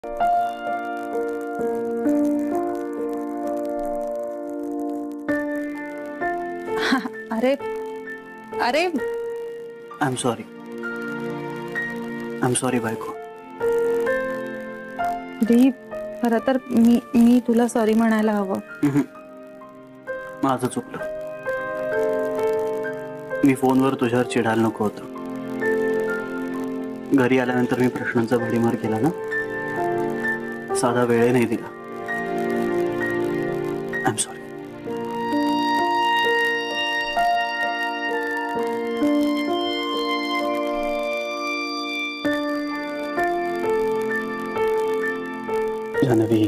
अरे अरे I am sorry बायको. दीप, खरं तर मी तुला सॉरी म्हणायला हवं. माझं चुकलं. मी फोनवर तुझ्यावर चिडायला नको होतं. घरी आल्यानंतर मी प्रश्नांचा भडीमार केला ना, साधा वेळ नाही दिला. I am sorry. जानवी,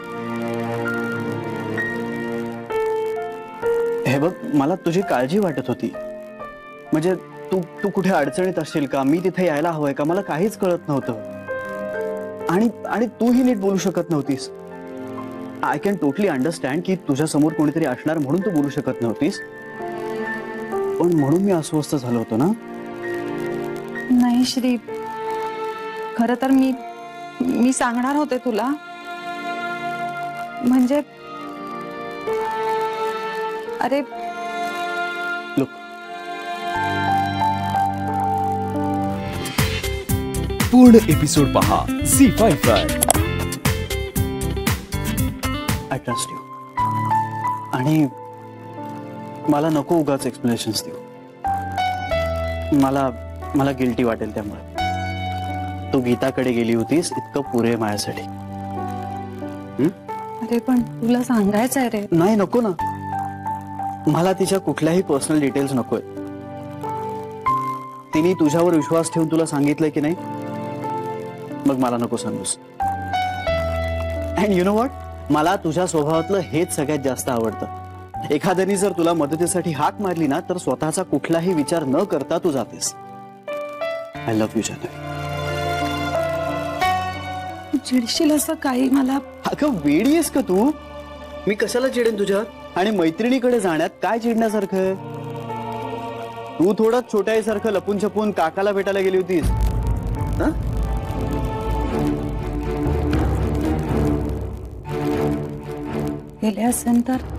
हे बघ, मला तुझी काळजी वाटत होती. म्हणजे तू कुठे अडचणीत असशील का, मी तिथे यायला हवंय का, मला काहीच कळत नव्हतं. आणि तूही नीट बोलू शकत नव्हतीस. आय कॅन टोटली अंडरस्टँड की तुझ्या समोर कोणीतरी असणार म्हणून तू बोलू शकत नव्हतीस, पण म्हणून मी अस्वस्थ झालो होतो ना. नाही श्री, खरं तर मी सांगणार होते तुला. म्हणजे अरे लुक, पूर्ण एपिसोड पहा झी5 वर. I trust you. आणि मला नको उगाच एक्सप्लेनेशन्स देऊ. मला गिल्टी वाटेल. त्यामुळे तू गीताकडे गेली होतीस इतकं पुरे माझ्यासाठी. अरे पण तुला सांगायचंय रे. नाही, नको ना. मला तिच्या कुठल्याही पर्सनल डिटेल्स नकोय. तिने तुझ्यावर विश्वास ठेवून तुला सांगितलंय की नाही, मग मला नको सांगूस. अँड यू नो व्हॉट, मला तुझ्या स्वभावातलं हेच सगळ्यात जास्त आवडतं. एखाद्याने जर तुला मदतीसाठी हाक मारली ना, तर स्वतःचा कुठलाही विचार न करता तू जातेस. I love you Janvi. चिडशील असं काही मला. अगं वेडी आहेस का तू? मी कशाला चिडेन तुझ्यावर? आणि मैत्रिणीकडे जाण्यात काय चिडण्यासारखं? तू थोडं छोट्या आईसारखं लपून छपून काकाला भेटायला गेली होतीस. गेले असेल तर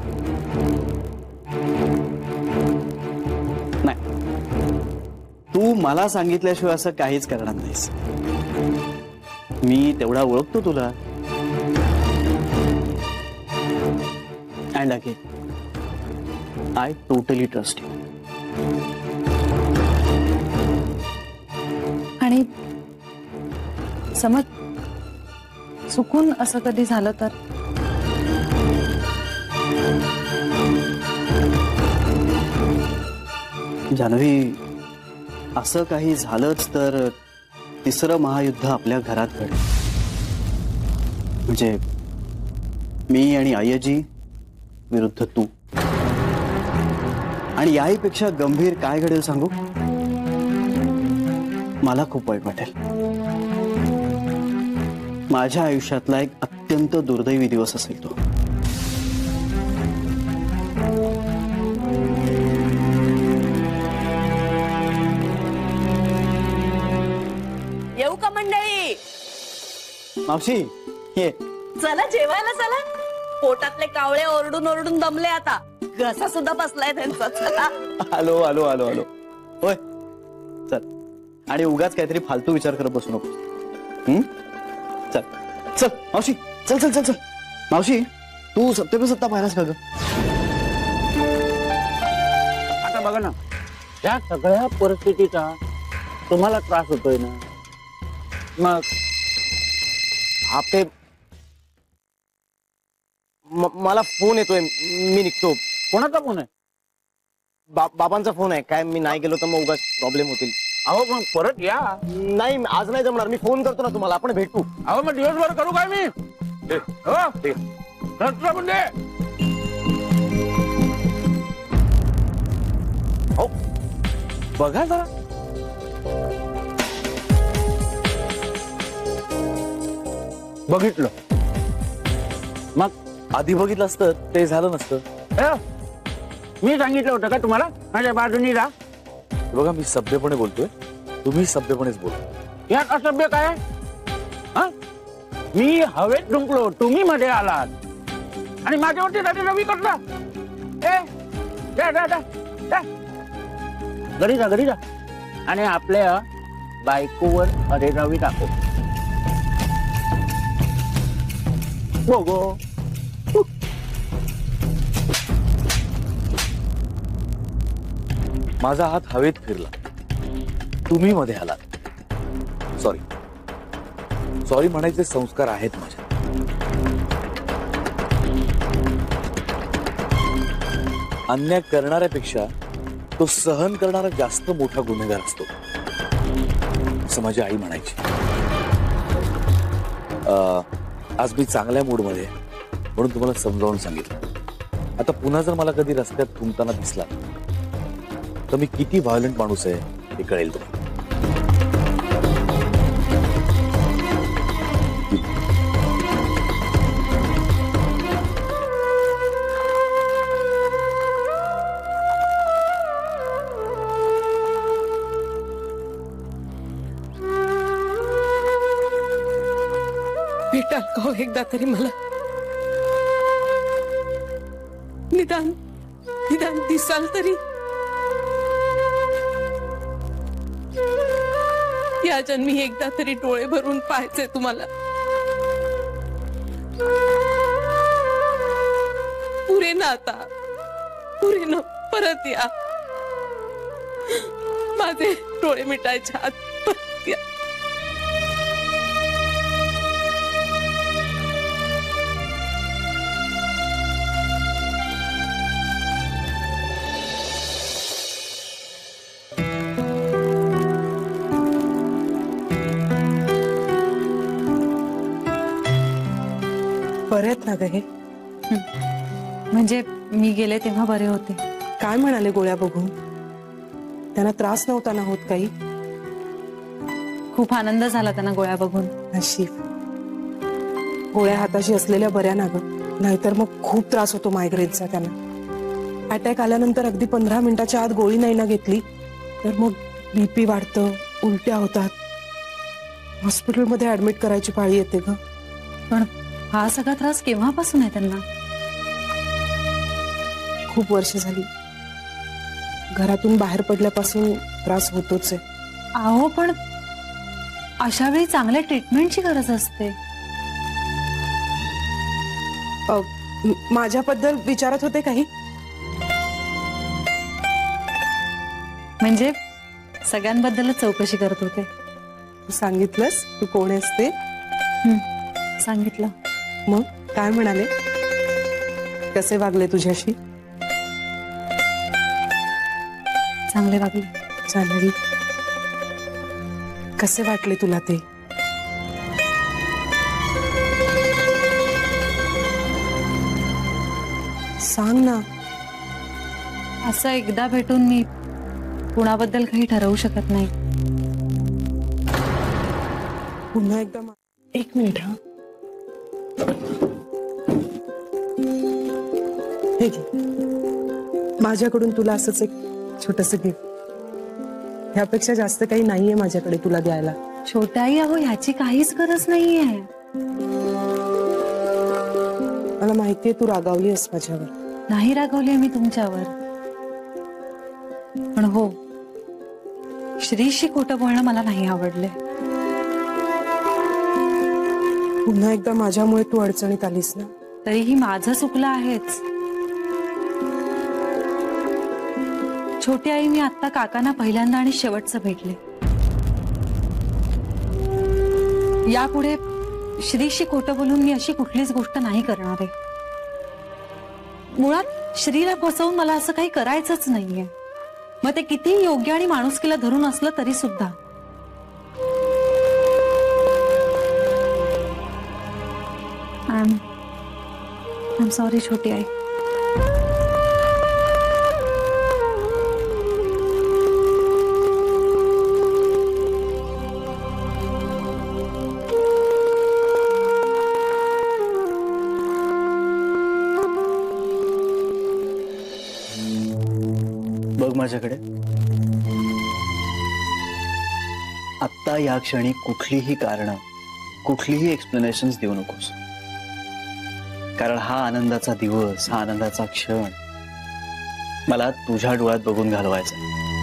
नाही, तू मला सांगितल्याशिवाय असं काहीच करणार नाहीस. मी तेवढा ओळखतो तुला. And again I totally trust you. आणि समज चुकून असं कधी झालं तर जानवी, असं काही झालंच तर तिसरं महायुद्ध आपल्या घरात घडेल. म्हणजे मी आणि आयजी विरुद्ध तू. आणि याहीपेक्षा गंभीर काय घडेल सांगू? मला खूप वाईट वाटेल. माझ्या आयुष्यातला एक अत्यंत दुर्दैवी दिवस असेल तो. येऊ का मंडळी? मावशी ये. चला जेवायला चला. पोटातले कावळे ओरडून ओरडून दमले आता. घसा सुद्धा बसलाय त्यांचा. चला. आलो आलो आलो आलो. होय, चल. आणि उगाच काहीतरी फालतू विचार करत बसू नको. चल चल मावशी, चल चल चल चल. मावशी, तू सत्ता पाहिलास का ग? आता बघा ना, या सगळ्या परिस्थितीचा तुम्हाला त्रास होतोय ना, मग आपले मला फोन येतोय, मी निघतो. कोणाचा फोन आहे? बाबांचा फोन आहे. काय मी नाही गेलो तर मग उगाच प्रॉब्लेम होतील. अहो मग परत या. नाही, आज नाही जमणार. मी फोन करतो ना तुम्हाला, आपण भेटू. अहो मग दिवसभर करू काय मी? म्हणजे हो, बघा जरा. बघितलं मग आधी बघितलं असतं ते झालं नसतं. मी सांगितलं होतं का तुम्हाला माझ्या बाजूनी जा? बघा, मी सभ्यपणे बोलतोय, तुम्ही सभ्यपणेच बोला. यात असभ्य काय? मी हवेत जिंकलो, तुम्ही मध्ये आलात आणि माझ्यावरती रात्री रवी करता. ए जा जा जा जा. घरी जा आणि आपल्या बायकोवर अरे रवी टाको. बघो माझा हात हवेत फिरला, तुम्ही मध्ये आलात. सॉरी म्हणायचे संस्कार आहेत माझ्या. अन्याय करणाऱ्यापेक्षा तो सहन करणारा जास्त मोठा गुन्हेगार असतो, असं माझी आई म्हणायची. आज मी चांगल्या मूडमध्ये म्हणून तुम्हाला समजावून सांगितलं. आता पुन्हा जर मला कधी रस्त्यात घुमताना दिसला तर मी किती व्हायलंट माणूस आहे हे कळेल तुम्हाला. भेटाल का हो एकदा तरी मला? निदान दिसाल तरी. या जन्मी एकदा तरी डोळे भरून पाहायचे तुम्हाला. पुरे ना आता, पुरे ना, परत या. माझे डोळे मिटायच्या आत परत या. बरेत ना ग हे? म्हणजे मी गेले तेव्हा बरे होते. काय म्हणाले गोळ्या बघून? त्यांना त्रास नव्हता ना होत काही? खूप आनंद झाला त्यांना गोळ्या बघून. नशीब गोळ्या हाताशी असलेल्या बऱ्या ना ग, नाहीतर मग खूप त्रास होतो मायग्रेनचा त्यांना. अटॅक आल्यानंतर अगदी 15 मिनिटाच्या आत गोळी नाही ना घेतली तर मग बीपी वाढतं, उलट्या होतात, हॉस्पिटलमध्ये ऍडमिट करायची पाळी येते ग. पण हा सगळा त्रास केव्हापासून आहे त्यांना? खूप वर्ष झाली. घरातून बाहेर पडल्यापासून त्रास होतोच आहे. अहो पण अशा वेळी चांगल्या ट्रीटमेंटची गरज असते. माझ्याबद्दल विचारत होते काही? म्हणजे सगळ्यांबद्दलच चौकशी करत होते. तू सांगितलंस तू कोण आहेस ते? सांगितलं. मग काय म्हणाले? कसे वागले तुझ्याशी? चांगले वागले. चांगली. कसे वाटले तुला ते? सांग ना. असं एकदा भेटून मी कुणाबद्दल काही ठरवू शकत नाही. पुन्हा एकदा. एक मिनिट हा. हे घे, माझ्याकडून तुला असंच एक छोटस गिफ्ट. ह्यापेक्षा जास्त काही नाहीये माझ्याकडे तुला द्यायला. छोट्या आई, अहो ह्याची काहीच गरज नाहीये. मला माहितीये तू रागावली आहेस माझ्यावर. नाही रागवली मी तुमच्यावर. पण हो, श्रीशी खोटं बोलणं मला नाही आवडले. पुन्हा एकदा माझ्यामुळे तू अडचणीत आलीस ना. तरीही माझं चुकलं आहेच. छोटी आई, मी आता काकांना पहिल्यांदा आणि शेवटचं भेटले. यापुढे श्रीशी खोटं बोलून मी अशी कुठलीच गोष्ट नाही करणार आहे. मुळात श्रीला फसवून मला असं काही करायचंच नाहीये. मग ते किती योग्य आणि माणुसकीला धरून असलं तरी सुद्धा. I'm sorry छोटी आई. बघ माझ्याकडे. आत्ता या क्षणी कुठलीही कारणं, कुठलीही एक्सप्लेनेशन देऊ नकोस, कारण हा आनंदाचा दिवस, हा आनंदाचा क्षण मला तुझ्या डोळ्यात बघून घालवायचा.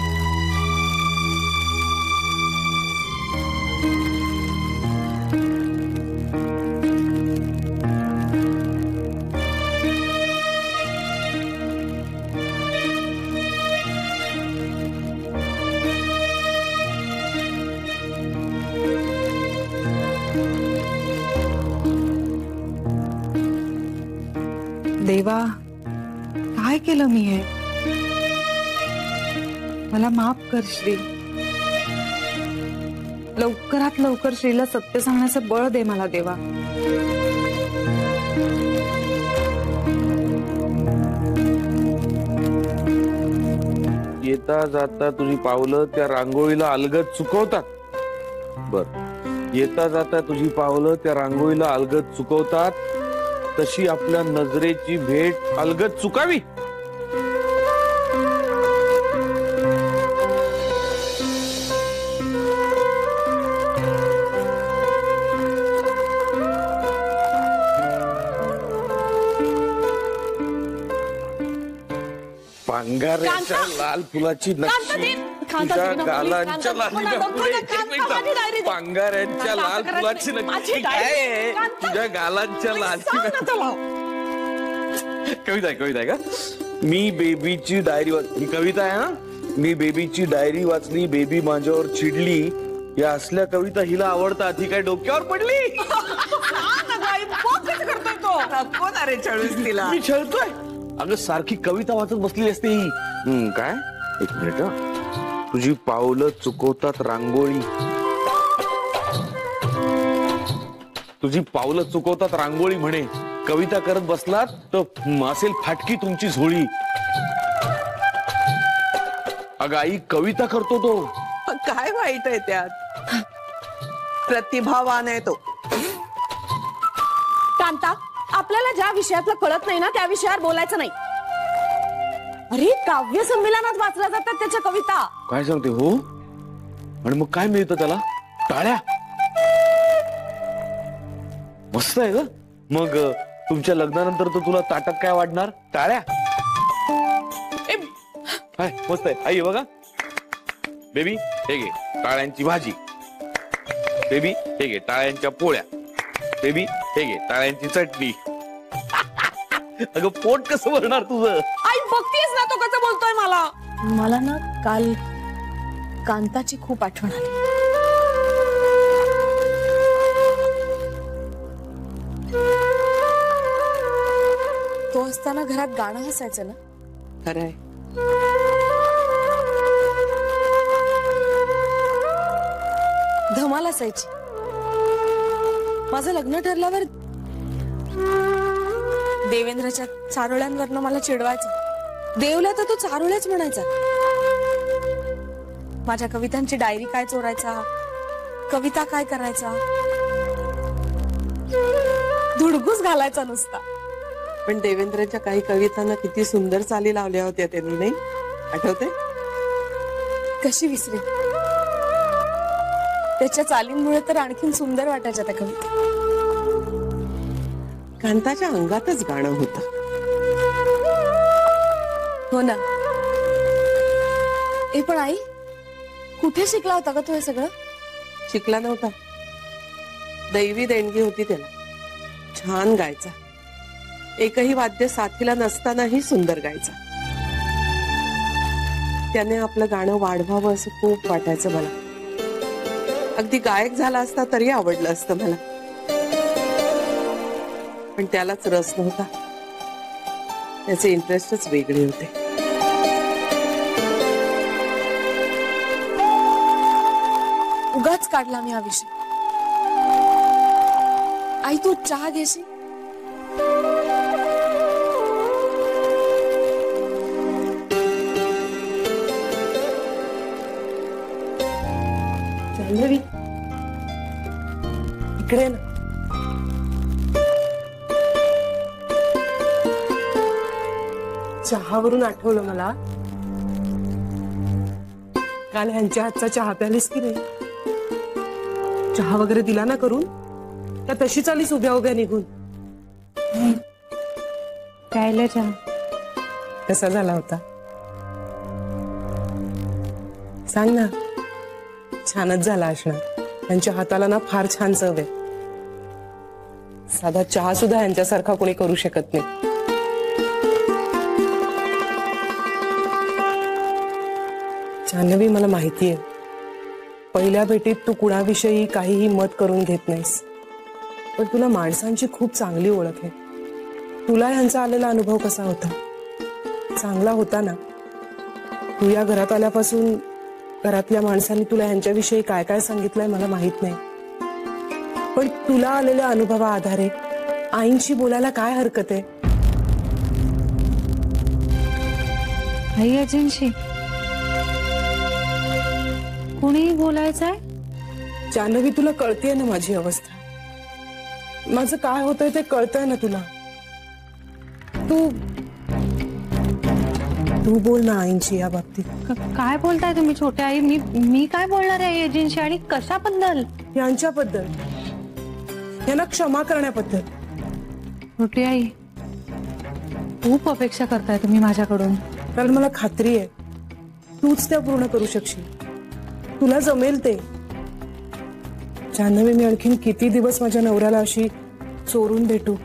देवा, काय केलं मी हे? मला माफ कर श्री. लवकरात लवकर श्रीला सत्य सांगण्याचं बळ दे मला देवा. येता जाता तुझी पावलं त्या रांगोळीला अलगद चुकवतात. बर, येता जाता तुझी पावलं त्या रांगोळीला अलगद चुकवतात, तशी आपल्या नजरेची भेट अलगद चुकावी. पांगाऱ्याच्या लाल फुलाची नक्षी तुझ्या गालांच्या लालीला पुढे. पांगाऱ्यांच्या लाल फुलाची नक्षी काय आहे? तुझ्या गालांच्या लालीला. कविता आहे, कविता आहे का? मी बेबीची डायरी वाचली. कविता आहे ना? मी बेबीची डायरी वाचली, बेबी माझ्यावर चिडली. या असल्या कविता हिला आवडतात. ही काय डोक्यावर पडली? मी छळतोय? अगं सारखी कविता वाचत बसली असते ही. काय? एक मिनिट. तुझी पावलं चुकवतात रांगोळी, तुझी पावलं चुकवतात रांगोळी म्हणे. कविता करत बसलात तर असेल फाटकी तुमची झोळी. अगं आई, कविता करतो तो. काय वाईट आहे त्यात? प्रतिभावान आहे तो. कांता, आपल्याला ज्या विषयातलं कळत नाही ना त्या विषयावर बोलायचं नाही. अरे, काव्य संमेलनात वाचल्या जातात त्याच्या कविता. काय सांगते हो? आणि मग काय मिळतं त्याला? टाळ्या. मस्त आहे ग. मग तुमच्या लग्नानंतर तर तुला ताटात काय वाढणार? टाळ्या. हाय, मस्त आहे. आई बघा, बेबी हे घे टाळ्यांची भाजी. बेबी हे घे टाळ्यांच्या पोळ्या. बेबी हे घे टाळ्यांची चटणी. अगं पोट कसं भरणार तुझं? आई बघतीस ना तो कसं बोलतोय मला. मला ना काल कांताची खूप आठवण आली. तो असताना घरात गाणं असायचं ना. खरंय. धमाल असायची. माझं लग्न ठरल्यावर देवेंद्रच्या चारोळ्यांवरनं मला चिडवायचं. देवला तर तो चारोळ्याच म्हणायचा. माझ्या कवितांची डायरी काय चोरायचा, कविता काय करायचा, धुडगूस घालायचा नुसता. पण देवेंद्रच्या काही कवितांना किती सुंदर चाली लावल्या होत्या त्यांनी, नाही आठवते? कशी विसरे. त्याच्या चालींमुळे तर आणखीन सुंदर वाटायच्या त्या कविता. कांताच्या अंगातच गाणं होतं. हो ना. ए पण आई, कुठे शिकला होता का तू हे सगळं? शिकला नव्हता. दैवी देणगी होती त्याला. छान गायचा. एकही वाद्य साथीला नसतानाही सुंदर गायचा. त्याने आपलं गाणं वाढवावं असं खूप वाटायचं मला. अगदी गायक झाला असता तरी आवडलं असतं मला. पण त्यालाच रस नव्हता. त्याचे इंटरेस्टच वेगळे होते. उगाच काढला मी हा विषय. आई, तू चहा घेशील? जान्हवी, इकडे ना. चहावरून आठवलं मला, काल ह्यांच्या हातचा चहा प्यालीस की नाही? चहा वगैरे दिला ना करून? तशीच आलीस उभ्या उभ्या निघून? प्यायला चहा. कसा झाला होता सांग ना. छानच झाला असणार. त्यांच्या हाताला ना फार छान चव आहे. साधा चहा सुद्धा यांच्यासारखा कोणी करू शकत नाही. जान्हवी, मला माहितीये पहिल्या भेटीत तू कुणाविषयी काहीही मत करून घेत नाहीस, पण तुला माणसांची खूप चांगली ओळख आहे. तुला यांचा आलेला अनुभव कसा होता? चांगला होता ना? तू या घरात आल्यापासून घरातल्या माणसांनी तुला यांच्याविषयी काय काय सांगितलंय मला माहित नाही, पण तुला आलेल्या अनुभवा आधारे आईंशी बोलायला काय हरकत आहे? आई अजिंशी कुणीही बोलायचंय? जान्हवी, तुला कळतेय ना माझी अवस्था. माझं काय होतंय ते कळतंय ना तुला. तू बोल ना आईंशी या बाबतीत. काय बोलताय तुम्ही छोट्या आई? मी काय बोलणार आहे अजिंशी? आणि कशाबद्दल? यांच्याबद्दल, यांना क्षमा करण्याबद्दल. छोटी आई, खूप अपेक्षा करताय तुम्ही माझ्याकडून. कारण मला खात्री आहे तूच त्या पूर्ण करू शकशील. तुला जमेल ते. जान्हवी, मी आणखीन किती दिवस माझ्या नवऱ्याला अशी चोरून भेटू?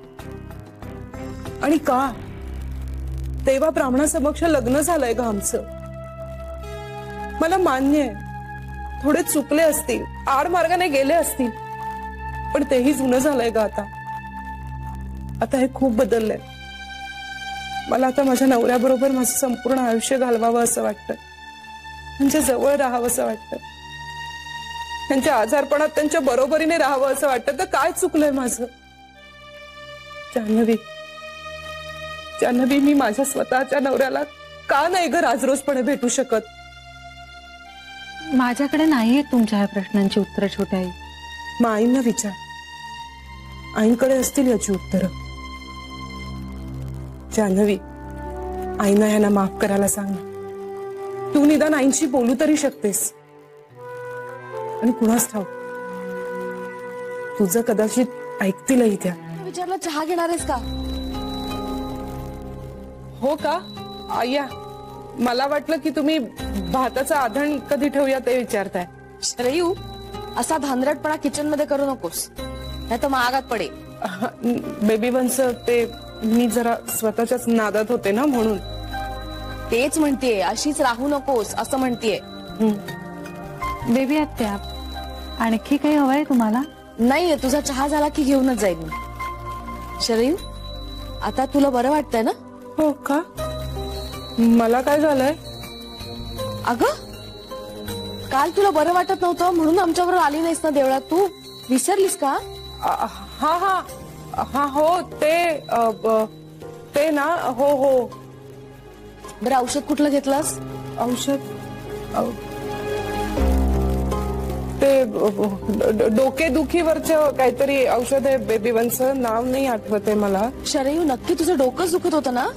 आणि का? तेव्हा ब्राह्मणासमक्ष लग्न झालंय का आमचं? मला मान्य आहे थोडे चुकले असतील, आडमार्गाने गेले असतील, पण तेही जुनं झालंय का आता? आता हे खूप बदललंय. मला आता माझ्या नवऱ्याबरोबर माझं संपूर्ण आयुष्य घालवावं असं वाटतं. त्यांच्या जवळ राहावं असं वाटतं. त्यांच्या आजारपणात त्यांच्या बरोबरीने राहावं असं वाटतं. तर काय चुकलंय माझं? जान्हवी, मी माझ्या स्वतःच्या नवऱ्याला का नाही ग राजरोजपणे भेटू शकत? माझ्याकडे नाहीये तुमच्या ह्या प्रश्नांची उत्तरं छोट्या आई. मग आईंना विचार. आईंकडे असतील याची उत्तरं. जान्हवी, आईंना ह्यांना माफ करायला सांग. तू निदान आईंशी बोलू तरी शकतेस. आणि कुणास ठाऊक तुझं कदाचित ऐकतीलही त्या. विचारलं चहा घेणार आहेस का? हो का आया? मला वाटलं की तुम्ही भाताचं आधण कधी ठेवूया ते विचारताय. श्रेयू, असा धांदरटपणा किचन मध्ये करू नकोस, नाही तर महागात पडेल. बेबी बन्स, ते मी जरा स्वतःच्याच नादात होते ना म्हणून. तेच म्हणतेय, अशीच राहू नकोस असं म्हणतेय. बेबी आत्या, आणखी काही हवंय तुम्हाला? नाहीये, तुझा चहा झाला की घेऊनच जाईल मी. शरयू, आता तुला बरं वाटतंय ना? हो का? मला काय झालंय? अगं, काल तुला बरं वाटत नव्हतं म्हणून आमच्याबरोबर आली नाहीस ना देवळात. तू विसरलीस का? हा हा हा, हो ते ना. हो हो. बरं, औषध कुठलं घेतलंस? औषध ते डोकेदुखीवरचं काहीतरी औषध आहे बेबी बन्सचं. नाव नाही आठवत आहे मला. शरयू, नक्की तुझं डोकंच दुखत होतं ना?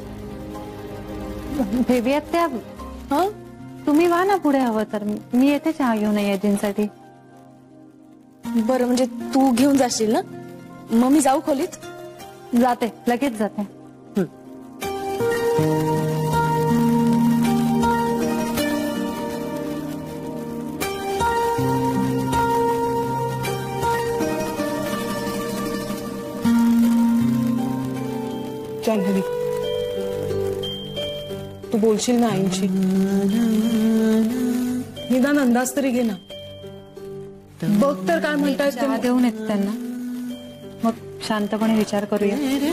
बेबी आत्या, हा, तुम्ही वा ना पुढे. हवं तर मी येते चहा घेऊन अजिंसाठी. बरं, म्हणजे तू घेऊन जाशील ना? मग मी जाऊ खोलीत? जाते, लगेच जाते. जान्हवी, तू बोलशील ना आईंशी? निदान अंदाज तरी घे ना. बघ तर काय म्हणतायत. चहा देऊन येते त्यांना, मग शांतपणे विचार करूया.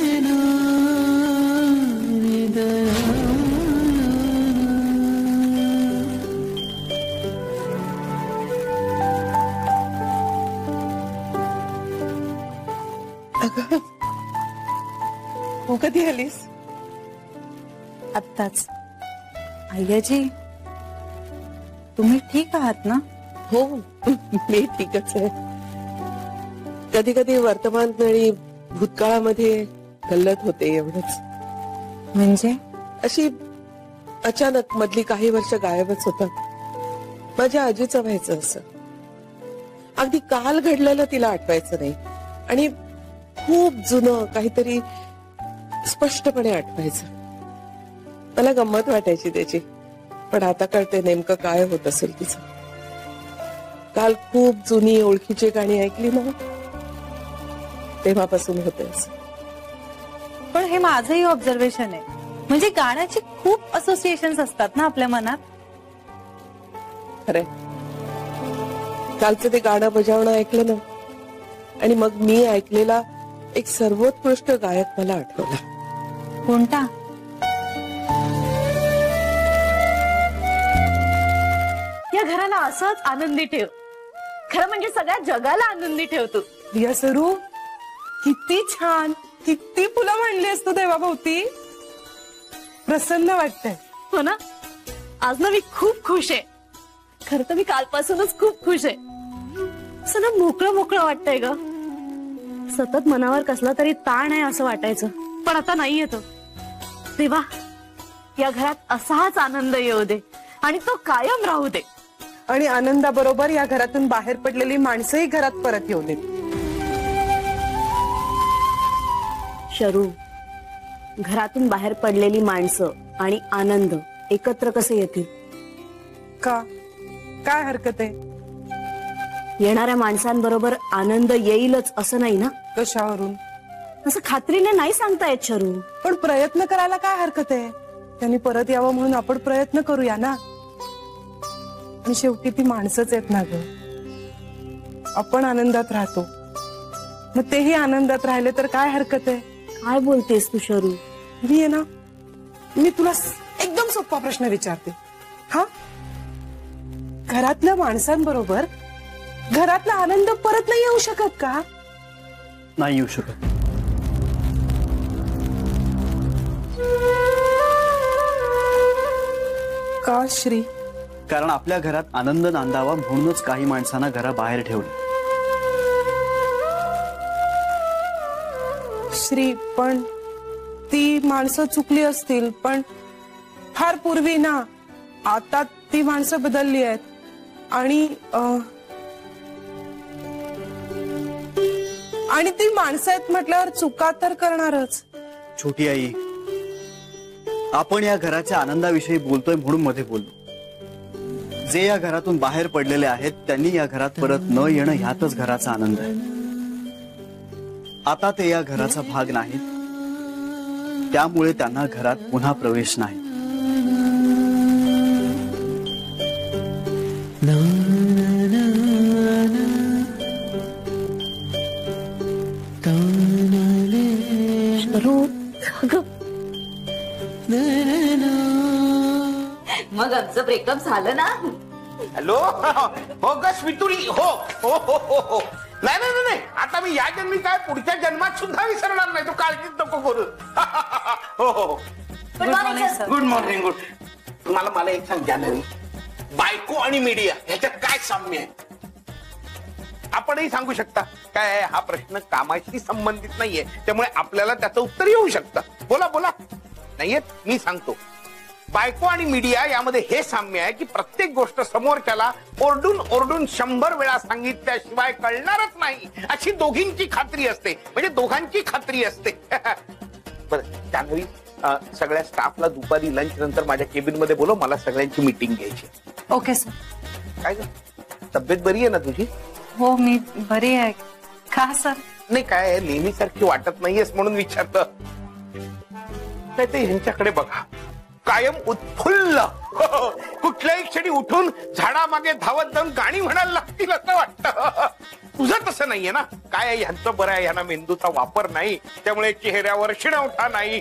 तू कधी आलीस? आत्ताच. आय्याजी, तुम्ही ठीक आहात ना? हो, मी ठीकच आहे. कधी कधी वर्तमान आणि भूतकाळामध्ये गल्लत होते, एवढंच. म्हणजे अशी अचानक मधली काही वर्ष गायबच होतात. माझ्या आजीचं व्हायचं असं. अगदी काल घडलेलं तिला आठवायचं नाही. आणि खूप जुनं काहीतरी स्पष्टपणे आठवायचं. मला गंमत वाटायची त्याची, पण आता कळते नेमकं काय होत असेल तिचं. काल खूप जुनी ओळखीची गाणी ऐकली ना, तेव्हापासून होते असं. पण हे माझंही ऑब्झर्वेशन आहे, म्हणजे गाण्याची खूप असोसिएशन्स असतात ना आपल्या मनात. खरंय. कालचं ते गाणं बजावणं ऐकलं ना, आणि मग मी ऐकलेला एक सर्वोत्कृष्ट गायक मला आठवला. कोणता? या घराला असंच आनंदी ठेव. खरं म्हणजे सगळ्या जगाला आनंदी ठेवतो. रिया सरू, किती छान, किती फुलं म्हणली असतो देवाभोवती. प्रसन्न वाटतंय. हो ना. आज ना मी खूप खुश आहे. खरं तर मी कालपासूनच खूप खुश आहे. असं ना मोकळं मोकळं वाटतंय ग. सतत मनावर कसला तरी ताण आहे असं वाटायचं, पण आता नाही येतो. देवा, या घरात असाच आनंद येऊ दे आणि तो कायम राहू दे. आणि आनंदाबरोबर या घरातून बाहेर पडलेली माणसंही घरात परत येऊ देत. शरू, घरातून बाहेर पडलेली माणसं आणि आनंद एकत्र कसे येतील? का? काय हरकत आहे? येणाऱ्या माणसांबरोबर आनंद येईलच असं नाही ना. कशावरून? असं खात्रीने नाही सांगता येत शरू. पण प्रयत्न करायला काय हरकत आहे? त्यांनी परत यावं म्हणून आपण प्रयत्न करूया ना. आणि शेवटी ती माणसंच आहेत ना ग. आपण आनंदात राहतो, मग तेही आनंदात राहिले तर काय हरकत आहे? काय बोलतेस तू शरू? मी आहे ना, मी तुला एकदम सोपा प्रश्न विचारते. हा, घरातल्या माणसांबरोबर घरातला आनंद परत नाही येऊ शकत का? नाही येऊ शकत. का श्री? कारण आपल्या घरात आनंद नांदावा म्हणूनच काही माणसांना घराबाहेर ठेवलं. श्री, पण ती माणसं चुकली असतील, पण फार पूर्वी ना. आता ती माणसं बदलली आहेत. आणि ती माणसं आहेत म्हटल्यावर चुका तर करणारच. छोटी आई, आपण या घराच्या आनंदाविषयी बोलतोय म्हणून मध्ये बोललो. जे या घरातून बाहेर पडलेले आहेत त्यांनी या घरात परत न येणं ह्यातच घराचा आनंद आहे. आता ते या घराचा भाग नाहीत, त्यामुळे त्यांना घरात पुन्हा प्रवेश नाही. मग आमचं ब्रेकअप झालं ना? हॅलो, हो ग स्मितुरी. हो हो हो हो हो. नाही नाही नाही, आता मी या जन्मी काय पुढच्या जन्मात सुद्धा विसरणार नाही. तू काळजीच नको करू. हो हो. Good morning. गुड. मला एक सांग जान्हवी, बायको आणि मीडिया ह्याच्यात काय साम्य आहे? आपणही सांगू शकता काय? हा प्रश्न कामाशी संबंधित नाहीये, त्यामुळे आपल्याला त्याचं उत्तर येऊ शकतं. बोला बोला. नाहीये, मी सांगतो. बायको आणि मीडिया यामध्ये हे साम्य आहे की प्रत्येक गोष्ट समोरच्याला ओरडून ओरडून 100 वेळा सांगितल्याशिवाय कळणारच नाही अशी दोघींची खात्री असते. म्हणजे दोघांची खात्री असते. बरं जान्हवी, सगळ्या स्टाफला दुपारी लंच नंतर माझ्या केबिन मध्ये बोलव. मला सगळ्यांची मीटिंग घ्यायची. Okay sir. काय ग, तब्येत बरी आहे ना तुझी? हो, मी बरी आहे. का सर? नाही, काय नेहमीसारखी वाटत नाहीयेस म्हणून विचारतं. नाही ते ह्यांच्याकडे बघा, कायम उत्फुल्ल. कुठल्याही क्षणी उठून झाडामागे धावत जाऊन गाणी म्हणायला लागतील असं वाटतं. तुझं तसं नाहीये ना. काय आहे ह्यांचं बरं आहे, ह्यांना मेंदूचा वापर नाही, त्यामुळे चेहऱ्यावर शिणवठा नाही.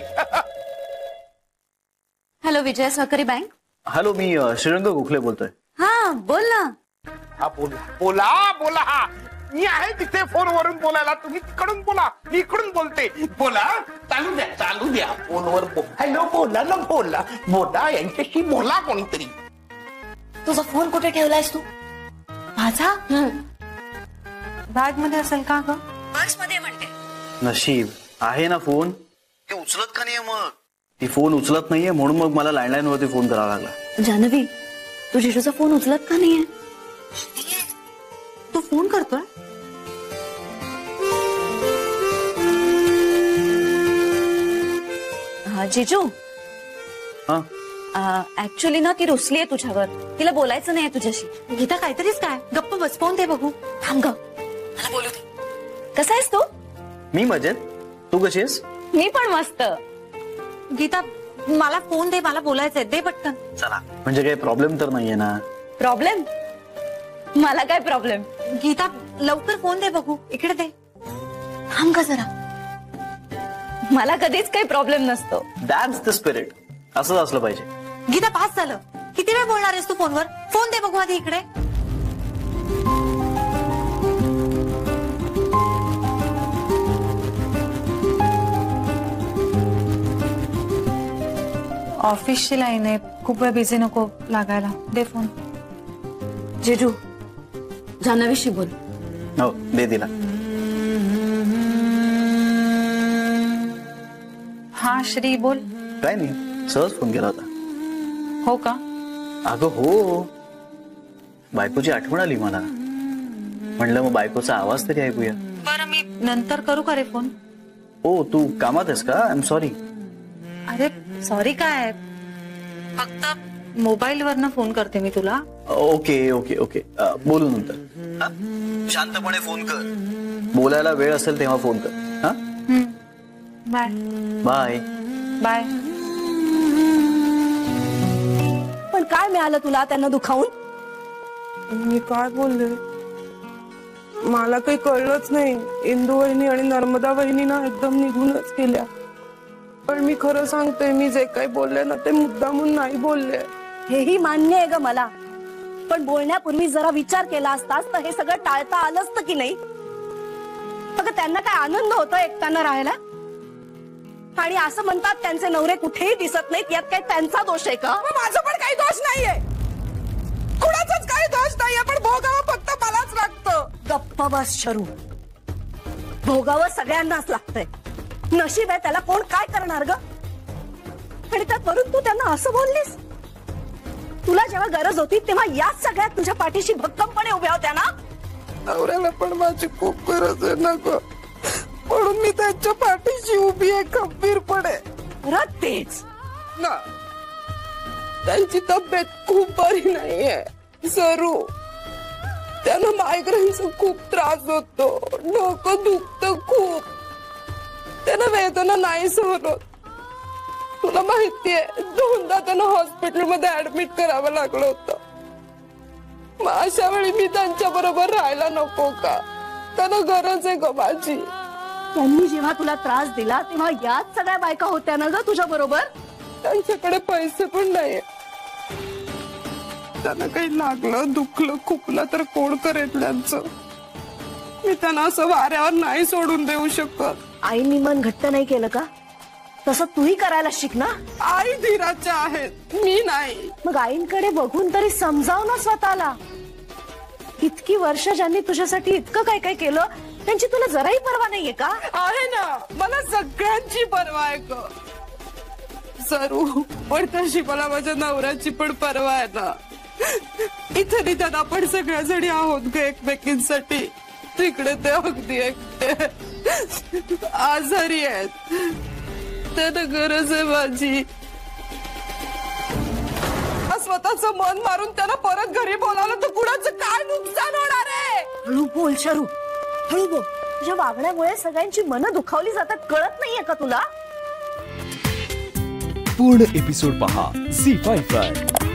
हॅलो, विजय सहकारी बँक. हॅलो, मी श्रीरंग गोखले बोलतोय. हा, बोल ना. हा, बोला बोला बोला. मी आहे तिथे फोनवरून बोलायला, तुम्ही तिकडून बोला, मी इकडून बोलते. बोला, चालू द्या फोनवर. हॅलो, बोला ना, बोला यांच्याशी बोला कोणतरी. तुझा फोन कुठे ठेवलायस तू? माझा बॅग मध्ये असेल का ग? पर्स मध्ये म्हणते. नशीब आहे ना फोन. ती उचलत का नाही? मग ती फोन उचलत नाहीये म्हणून मग मला लँडलाईन वरती फोन करावा लागला. जान्हवी, तू जिजूचा फोन उचलत का नाहीये? तू फोन करतोय? जिजू हा ऍक्च्युली ना ती रुसली आहे तुझ्यावर. तिला बोलायचं नाही तुझ्याशी. गीता काहीतरीच काय, गप्प बस, फोन दे बघू. थांब ग, मला बोलू दे. कसा आहेस तू? मी मजेत. तू कशी आहेस? मी पण मस्त. गीता मला फोन दे, मला बोलायचंय, दे पटकन. चला, म्हणजे काही प्रॉब्लेम तर नाहीये ना? प्रॉब्लेम? मला काय प्रॉब्लेम? गीता लवकर फोन दे बघू, इकडे दे. थांब का जरा. मला कधीच काही प्रॉब्लेम नसतो. That's the spirit. असंच असलं पाहिजे. गीता पास झालं. किती वेळ बोलणार आहेस तू फोनवर? फोन दे बघू आधी इकडे. ऑफिसची लाईन आहे, खूप वेळ बिझी नको लागायला. दे फोन. जिजू जान्हवीशी बोल. हो, दे दिला. हा श्री बोल. काय नाही, सहज फोन केला होता. हो का? अगं हो, बायकोची आठवण आली मला. म्हणलं मग बायकोचा आवाज तरी ऐकूया. बरं मी नंतर करू का रे फोन? हो, तू कामात आहेस का? I am sorry. अरे सॉरी काय, फक्त मोबाईल वरनं फोन करते मी तुला. ओके ओके ओके, बोलू नंतर. शांतपणे फोन कर. बोलायला वेळ असेल तेव्हा फोन कर. हा, बाय बाय बाय. पण काय मिळालं तुला त्यांना दुखावून? मी काय बोलले, मला काही कळलंच नाही. इंदू वहिनी आणि नर्मदा वहिनी ना एकदम निघूनच गेल्या. पण मी खरं सांगते, मी जे काही बोलले ना ते मुद्दामून नाही बोलले. हेही मान्य आहे ग मला, पण बोलण्यापूर्वी जरा विचार केला असतास तर हे सगळं टाळता आलं असतं की नाही? अगं त्यांना काय आनंद होतो एकट्यानं राहायला? आणि असं म्हणतात त्यांचे नवरे कुठेही दिसत नाहीत, यात काय त्यांचा दोष आहे का? माझा पण काही दोष नाहीये, कुणाचाच काही दोष नाहीये, पण भोगावं फक्त मलाच लागतं. गप्प बस शरू. भोगावं सगळ्यांनाच लागतंय. नशीब आहे त्याला, कोण काय करणार ग? आणि त्यात वरून तू त्यांना असं बोललीस. तुला जेव्हा गरज होती तेव्हा याच सगळ्यात तुझ्या पाठीशी भक्कमपणे उभ्या होत्या ना. नवऱ्याला पण माझी खूप गरज आहे ना ग, म्हणून मी त्यांच्या पाठीशी उभी आहे खंबीरपणे. तेच ना, त्यांची तब्येत खूप बरी नाहीये सरू. त्यांना मायग्रेनचा खूप त्रास होतो, डोकं दुखतं खूप. त्यांना वेदना नाही सहन होत. तुला माहितीये, 2दा त्यांना हॉस्पिटलमध्ये ऍडमिट करावं लागलं होतं. मग अशा वेळी मी त्यांच्या बरोबर राहायला नको का? त्यांना गरज आहे ग माझी. त्यांनी जेव्हा तुला त्रास दिला तेव्हा याच सगळ्या बायका होत्या ना ग तुझ्या बरोबर. त्यांच्याकडे पैसे पण नाही. त्यांना काही लागलं दुखलं खुपलं तर कोण करेल त्यांचं? मी त्यांना असं वाऱ्यावर नाही सोडून देऊ शकत. आईनी मन घट्ट नाही केलं का? तसं तूही करायला शिक ना. आई धीराच्या आहेत, मी नाही. मग आईंकडे बघून तरी समजाव ना स्वतःला. इतकी वर्ष ज्यांनी तुझ्यासाठी इतकं काय काय केलं त्यांची तुला जराही पर्वा नाहीये का? आहे ना, मला सगळ्यांची पर्वा आहे ग सरू, पण तशी मला माझ्या नवऱ्याची पण पर्वा आहे ना. इथे निदान आपण सगळ्या जणी आहोत ग एकमेकींसाठी. तिकडे ते अगदी एकटे आजारी आहेत, त्यांना गरज आहे माझी. स्वतःचं मन मारून त्यांना परत घरी बोलावलं तर कुणाचं काय नुकसान होणार आहे? हळू बोल शरू, हळू बोल. तुझ्या वागण्यामुळे सगळ्यांची मनं दुखावली जातात, कळत नाहीये का तुला? पूर्ण एपिसोड पहा झी5 वर.